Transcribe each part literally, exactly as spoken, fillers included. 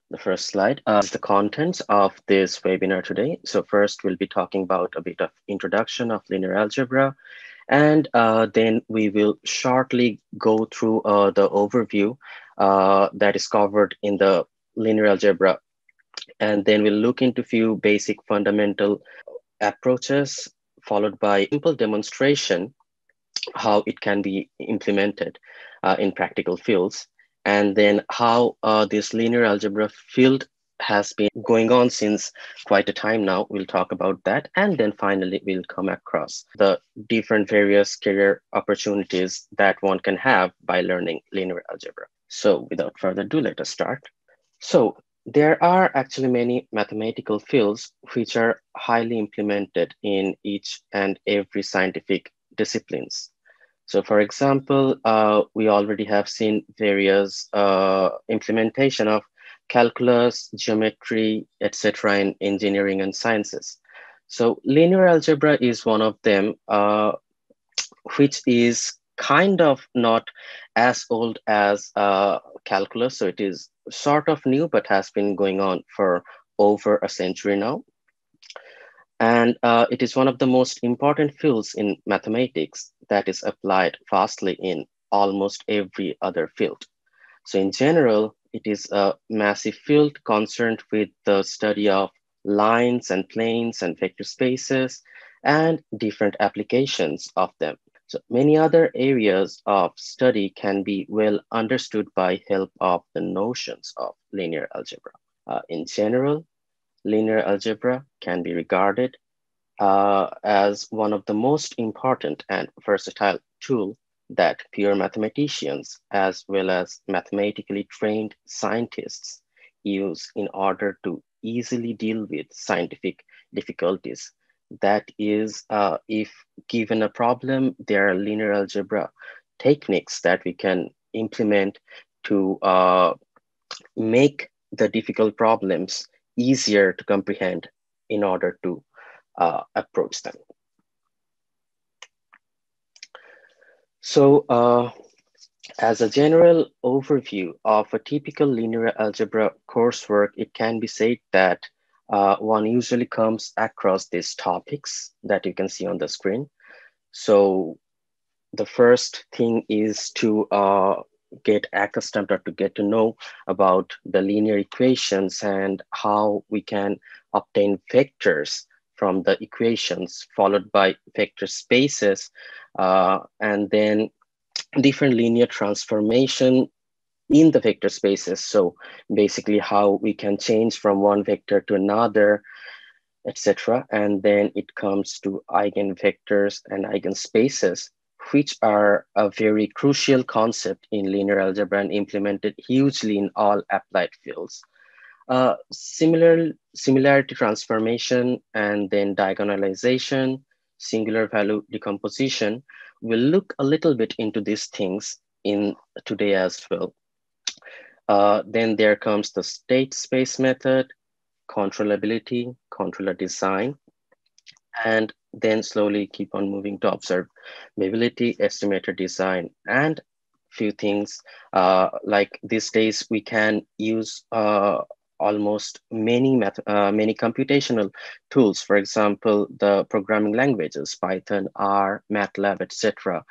the first slide uh, is the contents of this webinar today. So first, we'll be talking about a bit of introduction of linear algebra, and uh, then we will shortly go through uh, the overview uh, that is covered in the linear algebra. And then we'll look into few basic fundamental approaches, followed by simple demonstration how it can be implemented uh, in practical fields, and then how uh, this linear algebra field has been going on since quite a time now. We'll talk about that. And then finally, we'll come across the different various career opportunities that one can have by learning linear algebra. So without further ado, let us start. So there are actually many mathematical fields which are highly implemented in each and every scientific disciplines. So for example, uh, we already have seen various uh, implementation of calculus, geometry, et cetera in engineering and sciences. So linear algebra is one of them, uh, which is kind of not as old as uh, calculus. So it is sort of new, but has been going on for over a century now. And uh, it is one of the most important fields in mathematics that is applied vastly in almost every other field. So in general, it is a massive field concerned with the study of lines and planes and vector spaces and different applications of them. So many other areas of study can be well understood by help of the notions of linear algebra. Uh, in general, linear algebra can be regarded uh, as one of the most important and versatile tool that pure mathematicians as well as mathematically trained scientists use in order to easily deal with scientific difficulties. That is, uh, if given a problem, there are linear algebra techniques that we can implement to uh, make the difficult problems easier to comprehend in order to uh, approach them. So uh, as a general overview of a typical linear algebra coursework, it can be said that uh, one usually comes across these topics that you can see on the screen. So the first thing is to uh, get accustomed or to get to know about the linear equations and how we can obtain vectors from the equations, followed by vector spaces, uh, and then different linear transformation in the vector spaces. So basically how we can change from one vector to another, et cetera. And then it comes to eigenvectors and eigenspaces, which are a very crucial concept in linear algebra and implemented hugely in all applied fields. Uh, similar, similarity transformation and then diagonalization, singular value decomposition. We'll look a little bit into these things in today as well. Uh, then there comes the state space method, controllability, controller design, and then slowly keep on moving to observability, estimator design, and few things uh, like these days we can use uh, almost many math, uh, many computational tools. For example, the programming languages, Python, R, MATLAB, et cetera,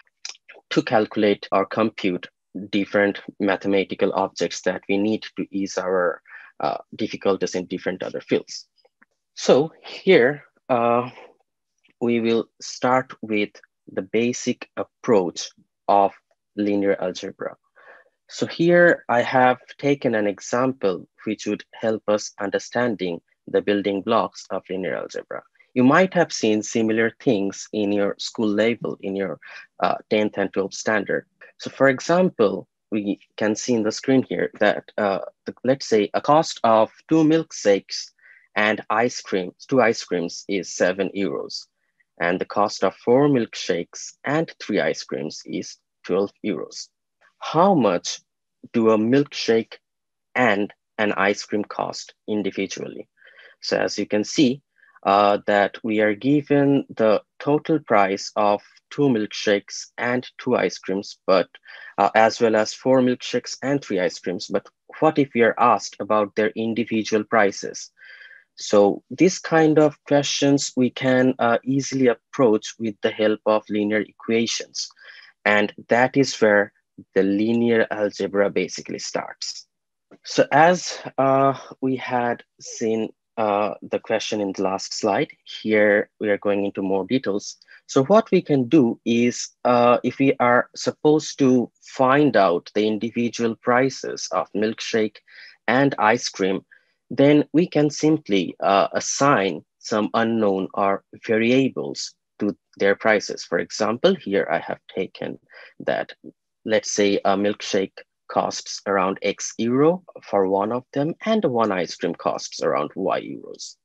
to calculate or compute different mathematical objects that we need to ease our uh, difficulties in different other fields. So here, uh, we will start with the basic approach of linear algebra. So here I have taken an example which would help us understanding the building blocks of linear algebra. You might have seen similar things in your school level, in your uh, tenth and twelfth standard. So for example, we can see in the screen here that uh, the, let's say a cost of two milkshakes and ice cream, two ice creams is seven euros. And the cost of four milkshakes and three ice creams is twelve euros. How much do a milkshake and an ice cream cost individually? So as you can see, uh, that we are given the total price of two milkshakes and two ice creams, but uh, as well as four milkshakes and three ice creams. But what if we are asked about their individual prices? So this kind of questions we can uh, easily approach with the help of linear equations. And that is where the linear algebra basically starts. So as uh, we had seen uh, the question in the last slide, here we are going into more details. So what we can do is, uh, if we are supposed to find out the individual prices of milkshake and ice cream, then we can simply uh, assign some unknown or variables to their prices. For example, here I have taken that, let's say a milkshake costs around X euro for one of them, and one ice cream costs around Y euros.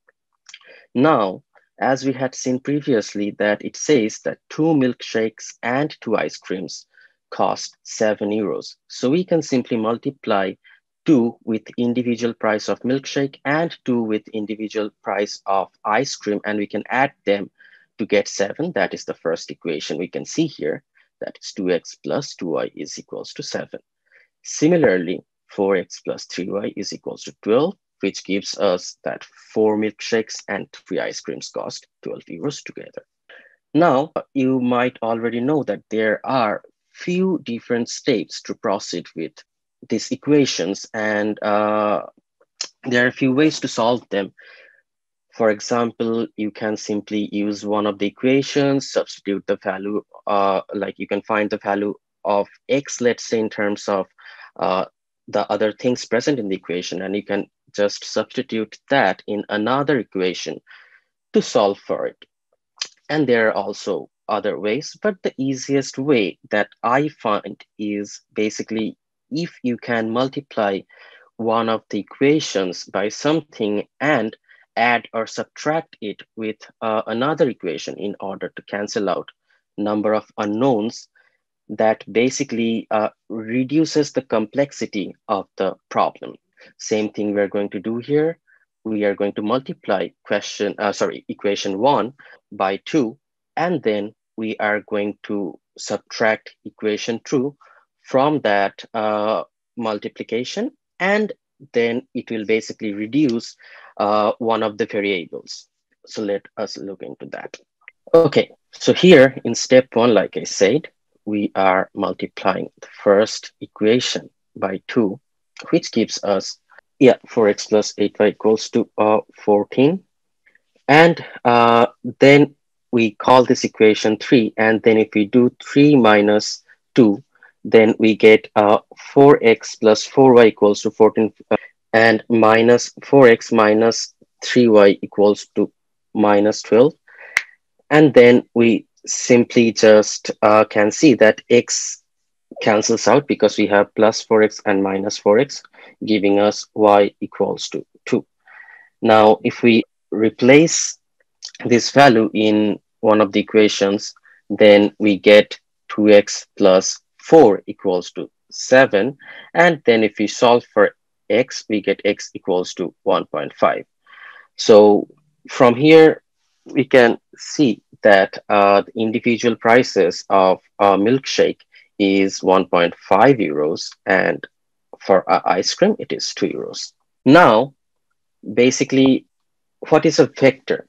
Now, as we had seen previously, that it says that two milkshakes and two ice creams cost seven euros. So we can simply multiply two with individual price of milkshake and two with individual price of ice cream, and we can add them to get seven. That is the first equation we can see here. That is two x plus two y is equals to seven. Similarly, four x plus three y is equals to twelve, which gives us that four milkshakes and three ice creams cost twelve euros together. Now, you might already know that there are few different steps to proceed with these equations, and uh, there are a few ways to solve them. For example, you can simply use one of the equations, substitute the value, uh, like you can find the value of x, let's say, in terms of uh, the other things present in the equation, and you can just substitute that in another equation to solve for it. And there are also other ways, but the easiest way that I find is basically if you can multiply one of the equations by something and add or subtract it with uh, another equation in order to cancel out number of unknowns, that basically uh, reduces the complexity of the problem. Same thing we're going to do here. We are going to multiply question, uh, sorry, equation one by two, and then we are going to subtract equation two from that uh, multiplication, and then it will basically reduce uh, one of the variables. So let us look into that. Okay, so here in step one, like I said, we are multiplying the first equation by two, which gives us, yeah, four x plus eight y equals to uh, fourteen. And uh, then we call this equation three. And then if we do three minus two, then we get uh, four x plus four y equals to fourteen, uh, and minus four x minus three y equals to minus twelve. And then we simply just uh, can see that x cancels out because we have plus four x and minus four x, giving us y equals to two. Now, if we replace this value in one of the equations, then we get two x plus four equals to seven. And then if we solve for x, we get x equals to one point five. So from here, we can see that uh, the individual prices of a milkshake is one point five euros, and for uh, ice cream, it is two euros. Now, basically, what is a vector?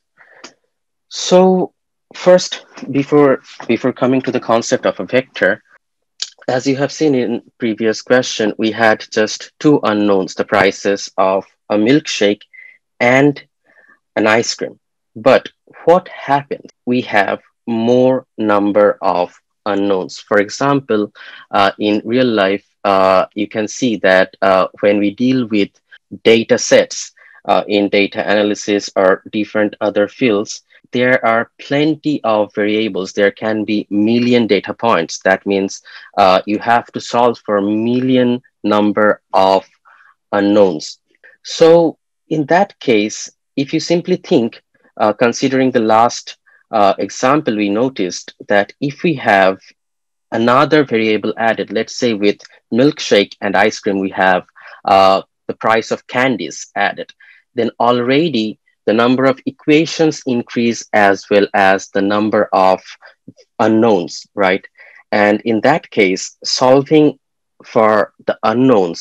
So first, before, before coming to the concept of a vector, as you have seen in previous question, we had just two unknowns, the prices of a milkshake and an ice cream. But what happens? We have more number of unknowns. For example, uh, in real life, uh, you can see that uh, when we deal with data sets uh, in data analysis or different other fields, there are plenty of variables. There can be million data points. That means uh, you have to solve for a million number of unknowns. So in that case, if you simply think, uh, considering the last uh, example, we noticed that if we have another variable added, let's say with milkshake and ice cream, we have uh, the price of candies added, then already the number of equations increase as well as the number of unknowns, right? And in that case, solving for the unknowns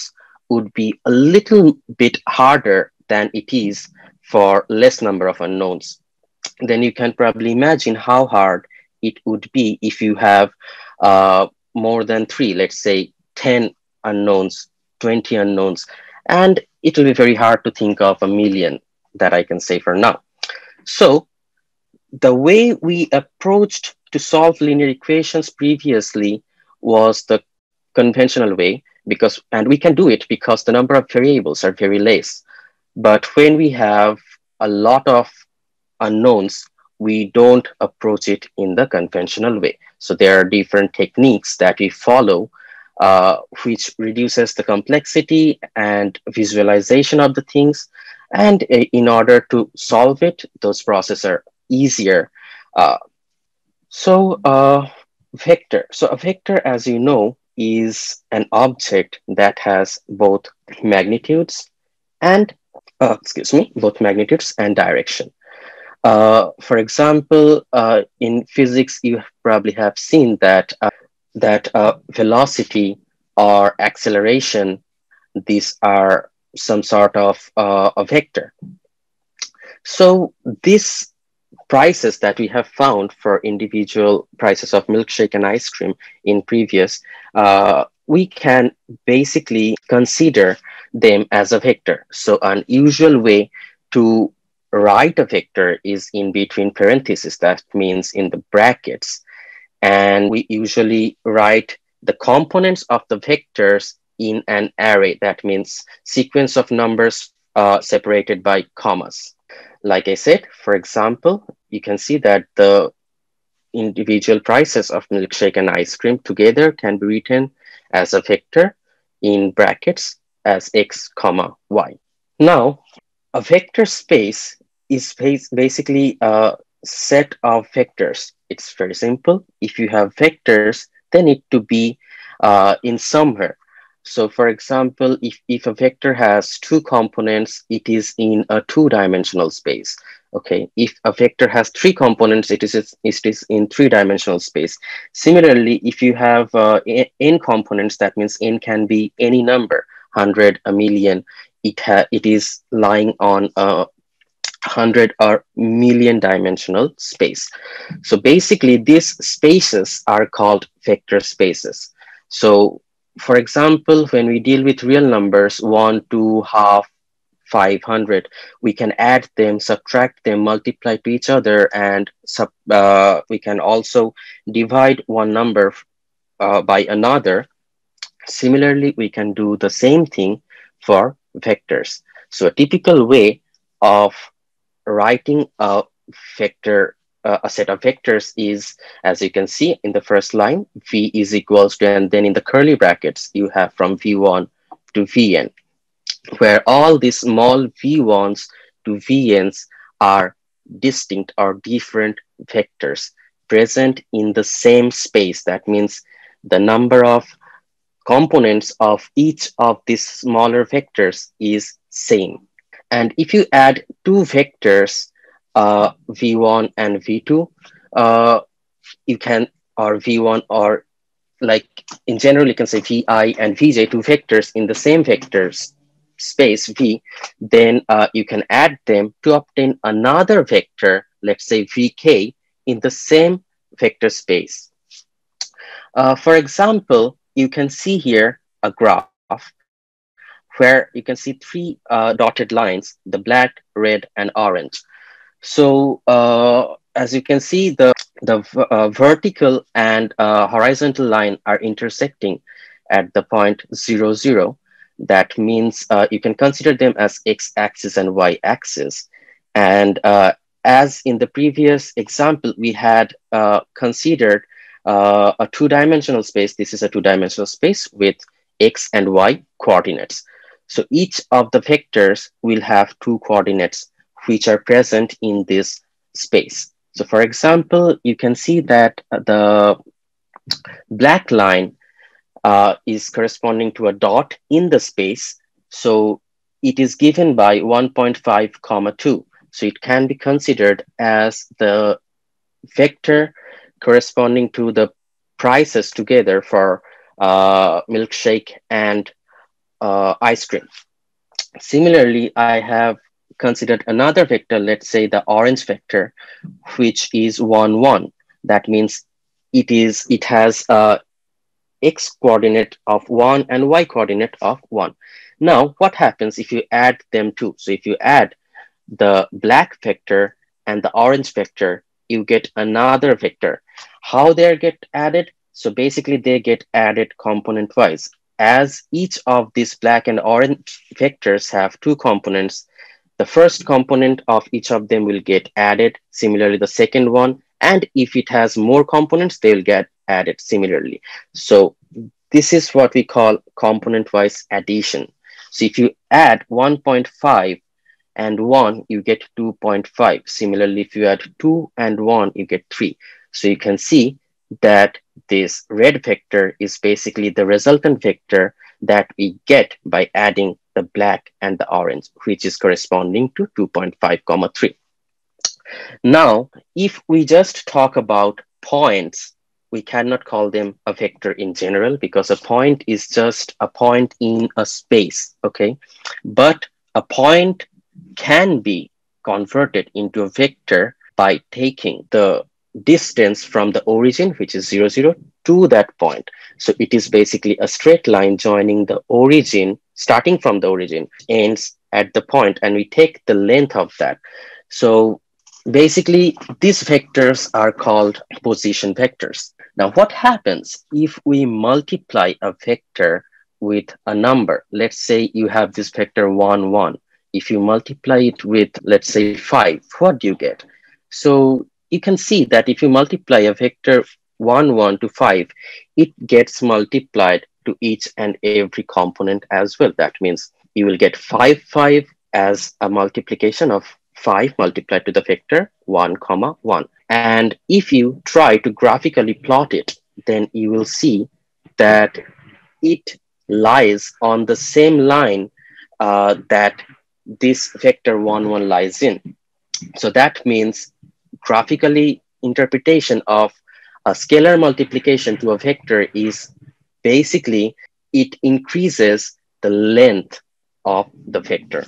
would be a little bit harder than it is for less number of unknowns. Then you can probably imagine how hard it would be if you have uh, more than three, let's say ten unknowns, twenty unknowns, and it will be very hard to think of a million that I can say for now. So the way we approached to solve linear equations previously was the conventional way, because, and we can do it because the number of variables are very less. But when we have a lot of unknowns, we don't approach it in the conventional way. So there are different techniques that we follow, uh, which reduces the complexity and visualization of the things. And uh, in order to solve it, those processes are easier. Uh, so uh, vector. So a vector, as you know, is an object that has both magnitudes and, uh, excuse me, both magnitudes and direction. Uh, for example, uh, in physics, you probably have seen that uh, that uh, velocity or acceleration, these are some sort of uh, a vector. So these prices that we have found for individual prices of milkshake and ice cream in previous, uh, we can basically consider them as a vector. So an usual way to write a vector is in between parentheses, that means in the brackets. And we usually write the components of the vectors in an array, that means sequence of numbers uh, separated by commas. Like I said, for example, you can see that the individual prices of milkshake and ice cream together can be written as a vector in brackets as x comma y. Now, a vector space is basically a set of vectors. It's very simple. If you have vectors, they need to be uh, in somewhere. So for example, if, if a vector has two components, it is in a two-dimensional space. Okay, if a vector has three components, it is, it is in three-dimensional space. Similarly, if you have uh, n components, that means n can be any number, one hundred, a million, it, ha it is lying on a hundred or million dimensional space. So basically, these spaces are called vector spaces. So for example, when we deal with real numbers, one, two, half, five hundred, we can add them, subtract them, multiply to each other, and sub, uh, we can also divide one number uh, by another. Similarly, we can do the same thing for vectors. So a typical way of writing a vector, uh, a set of vectors is, as you can see in the first line, v is equals to, and then in the curly brackets, you have from v one to vn, where all these small v ones to vn's are distinct or different vectors present in the same space. That means the number of components of each of these smaller vectors is same. And if you add two vectors, uh, v one and v two, uh, you can, or v one, or like in general, you can say vi and vj, two vectors in the same vectors space v, then uh, you can add them to obtain another vector, let's say vk, in the same vector space. Uh, for example, you can see here a graph where you can see three uh, dotted lines, the black, red, and orange. So uh, as you can see, the, the uh, vertical and uh, horizontal line are intersecting at the point zero, zero. That means uh, you can consider them as x-axis and y-axis. And uh, as in the previous example, we had uh, considered uh, a two-dimensional space. This is a two-dimensional space with x and y coordinates. So each of the vectors will have two coordinates which are present in this space. So for example, you can see that the black line uh, is corresponding to a dot in the space. So it is given by one point five comma two. So it can be considered as the vector corresponding to the prices together for uh, milkshake and uh, ice cream. Similarly, I have considered another vector, let's say the orange vector, which is one, one. That means it is it has a x coordinate of one and y coordinate of one. Now, what happens if you add them two? So if you add the black vector and the orange vector, you get another vector. How they get added? So basically they get added component wise. As each of these black and orange vectors have two components, the first component of each of them will get added. Similarly, the second one. And if it has more components, they will get added similarly. So this is what we call component wise addition. So if you add one point five and one, you get two point five. Similarly, if you add two and one, you get three. So you can see that this red vector is basically the resultant vector that we get by adding the black and the orange, which is corresponding to two point five comma three. Now, if we just talk about points, we cannot call them a vector in general because a point is just a point in a space, okay? But a point can be converted into a vector by taking the distance from the origin, which is zero, zero, to that point. So it is basically a straight line joining the origin, starting from the origin, ends at the point, and we take the length of that. So basically, these vectors are called position vectors. Now, what happens if we multiply a vector with a number? Let's say you have this vector one, one. If you multiply it with, let's say, five, what do you get? So you can see that if you multiply a vector one, one to five, it gets multiplied to each and every component as well. That means you will get five, five as a multiplication of five multiplied to the vector one, comma one. And if you try to graphically plot it, then you will see that it lies on the same line uh, that this vector one, one lies in. So that means graphically interpretation of a scalar multiplication to a vector is basically it increases the length of the vector.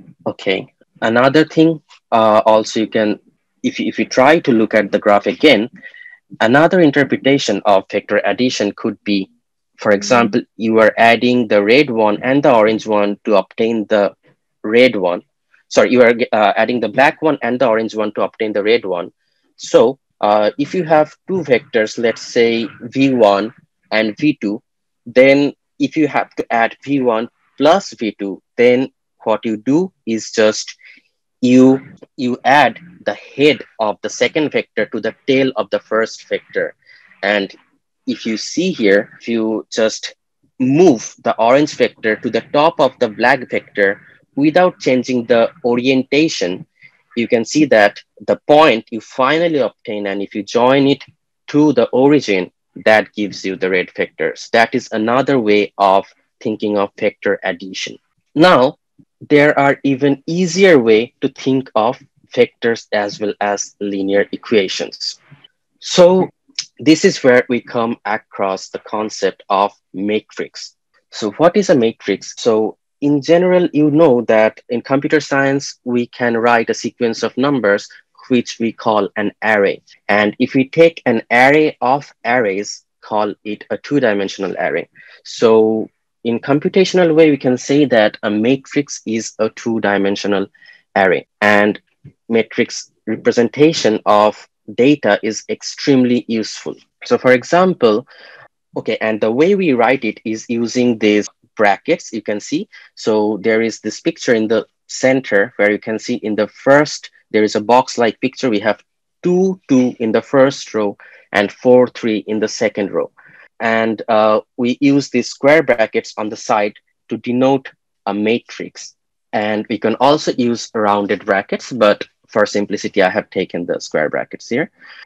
Okay. Another thing uh, also you can, if you, if you try to look at the graph again, another interpretation of vector addition could be, for example, you are adding the red one and the orange one to obtain the red one. Sorry, you are uh, adding the black one and the orange one to obtain the red one. So uh, if you have two vectors, let's say v one and v two, then if you have to add v one plus v two, then what you do is just you you add the head of the second vector to the tail of the first vector. And if you see here, if you just move the orange vector to the top of the black vector without changing the orientation, you can see that the point you finally obtain, and if you join it to the origin, that gives you the red vectors. That is another way of thinking of vector addition. Now, there are even easier way to think of vectors as well as linear equations. So this is where we come across the concept of matrix. So what is a matrix? So in general, you know that in computer science, we can write a sequence of numbers which we call an array. And if we take an array of arrays, call it a two-dimensional array. So in computational way, we can say that a matrix is a two-dimensional array, and matrix representation of data is extremely useful. So for example, okay, and the way we write it is using these brackets, you can see. So there is this picture in the center where you can see in the first, there is a box-like picture. We have two, two in the first row and four, three in the second row. And uh, we use these square brackets on the side to denote a matrix. And we can also use rounded brackets, but for simplicity, I have taken the square brackets here.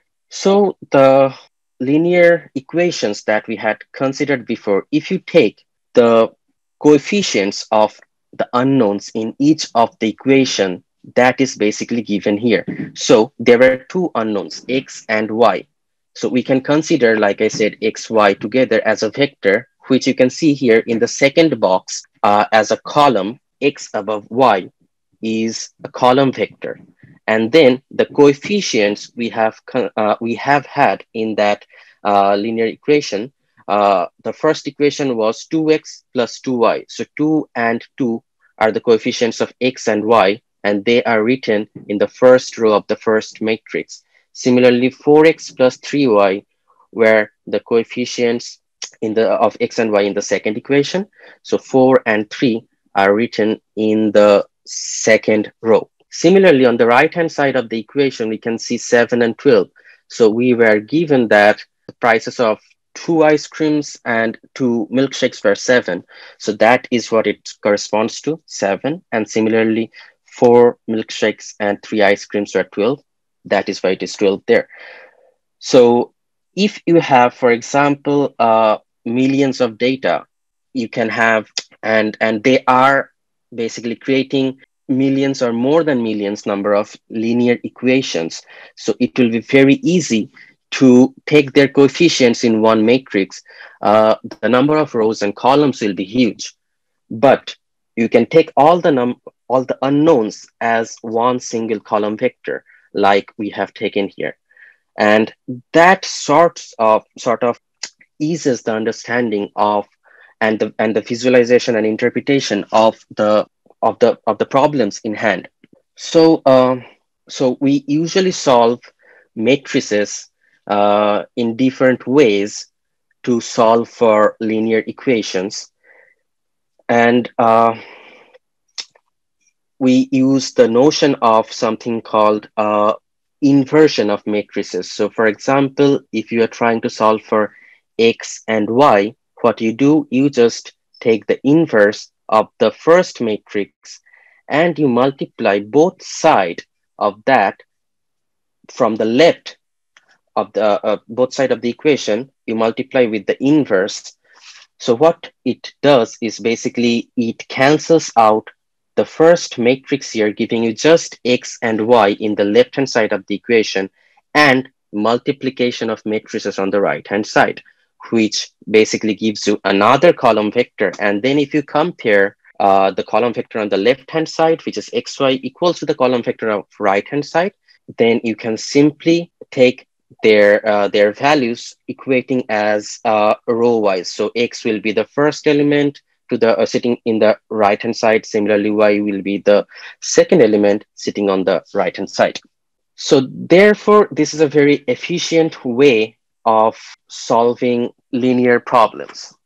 So the linear equations that we had considered before, if you take the coefficients of the unknowns in each of the equation, that is basically given here. So there are two unknowns, x and y. So we can consider, like I said, x, y together as a vector, which you can see here in the second box uh, as a column, x above y is a column vector. And then the coefficients we have uh, we have had in that uh, linear equation, uh, the first equation was two x plus two y. So two and two are the coefficients of x and y, and they are written in the first row of the first matrix. Similarly, four x plus three y, where the coefficients in the of x and y in the second equation. So four and three are written in the second row. Similarly, on the right-hand side of the equation, we can see seven and twelve. So we were given that the prices of two ice creams and two milkshakes were seven. So that is what it corresponds to, seven. And similarly, four milkshakes and three ice creams were twelve. That is why it is twelve there. So if you have, for example, uh, millions of data, you can have, and, and they are basically creating millions or more than millions number of linear equations. So it will be very easy to take their coefficients in one matrix. Uh, the number of rows and columns will be huge, but you can take all the num all the unknowns as one single column vector, like we have taken here. And that sorts of sort of eases the understanding of and the and the visualization and interpretation of the of the of the problems in hand. So um, so we usually solve matrices uh, in different ways to solve for linear equations, and uh, we use the notion of something called uh, inversion of matrices. So for example, if you are trying to solve for x and y, what you do, you just take the inverse of the first matrix and you multiply both sides of that from the left of the uh, both side of the equation, you multiply with the inverse. So what it does is basically it cancels out the first matrix here, giving you just x and y in the left-hand side of the equation and multiplication of matrices on the right-hand side, which basically gives you another column vector. And then if you compare uh, the column vector on the left-hand side, which is xy equals to the column vector of right-hand side, then you can simply take their uh, their values equating as uh, row wise. So x will be the first element to the uh, sitting in the right hand side. Similarly, y will be the second element sitting on the right hand side. So therefore, this is a very efficient way of solving linear problems.